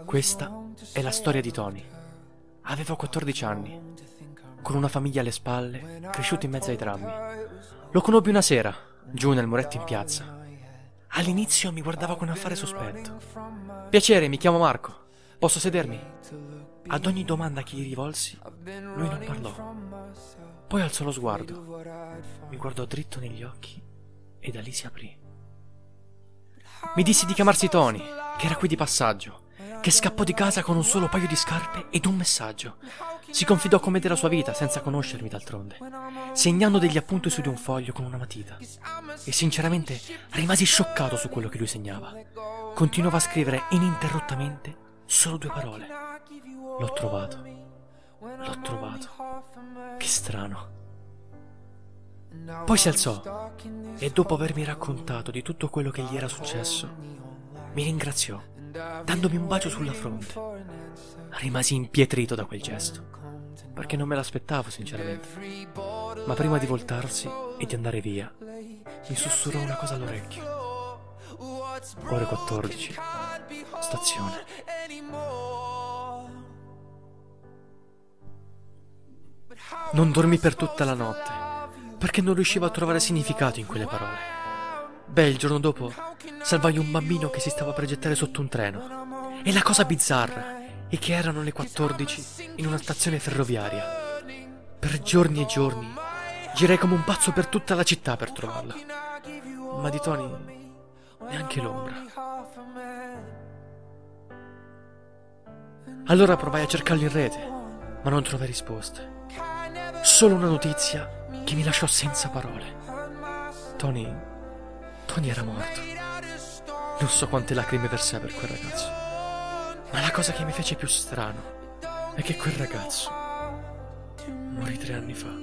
Questa è la storia di Tony. Aveva 14 anni, con una famiglia alle spalle, cresciuto in mezzo ai drammi. Lo conobbi una sera, giù nel muretto in piazza. All'inizio mi guardava con affare sospetto. «Piacere, mi chiamo Marco. Posso sedermi?» Ad ogni domanda che gli rivolsi, lui non parlò. Poi alzò lo sguardo, mi guardò dritto negli occhi e da lì si aprì. Mi dissi di chiamarsi Tony, che era qui di passaggio, che scappò di casa con un solo paio di scarpe ed un messaggio. Si confidò come della sua vita, senza conoscermi d'altronde, segnando degli appunti su di un foglio con una matita. E sinceramente rimasi scioccato su quello che lui segnava. Continuava a scrivere ininterrottamente solo 2 parole. L'ho trovato. L'ho trovato. Che strano. Poi si alzò e dopo avermi raccontato di tutto quello che gli era successo, mi ringraziò, dandomi un bacio sulla fronte. Rimasi impietrito da quel gesto, perché non me l'aspettavo sinceramente. Ma prima di voltarsi e di andare via, mi sussurrò una cosa all'orecchio. Ore 14, stazione. Non dormì per tutta la notte, perché non riuscivo a trovare significato in quelle parole. Beh, il giorno dopo salvai un bambino che si stava per gettare sotto un treno. E la cosa bizzarra è che erano le 14 in una stazione ferroviaria. Per giorni e giorni girai come un pazzo per tutta la città per trovarla. Ma di Tony neanche l'ombra. Allora provai a cercarlo in rete, ma non trovai risposte. Solo una notizia che mi lasciò senza parole. Tony era morto. Non so quante lacrime versai per quel ragazzo. Ma la cosa che mi fece più strano è che quel ragazzo morì 3 anni fa.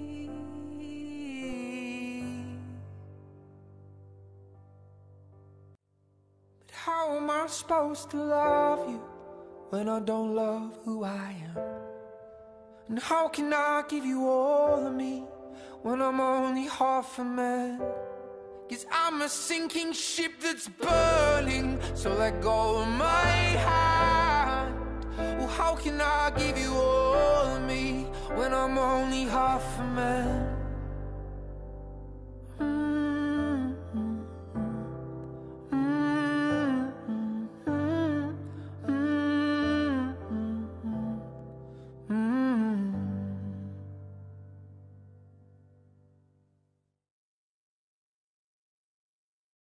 How am I supposed to love you when I don't love who I am? And how can I give you all of me when I'm only half a man? 'Cause I'm a sinking ship that's burning, so let go of my hand. Oh, how can I give you all of me when I'm only half a man?